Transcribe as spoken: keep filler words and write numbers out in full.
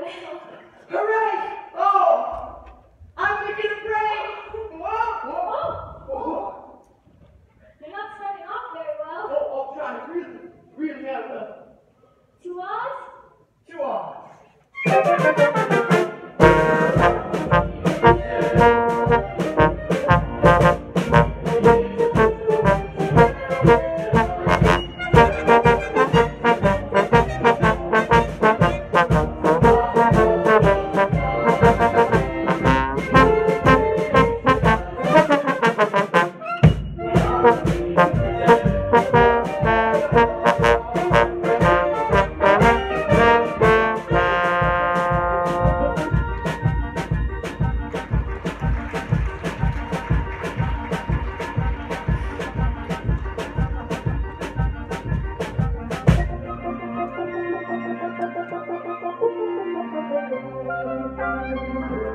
Hooray! Oh! I'm making a break! Whoa! Whoa! Whoa! You're not starting off very well. Oh, I'm trying really, really hard. uh, Two R's? Two R's. Thank you.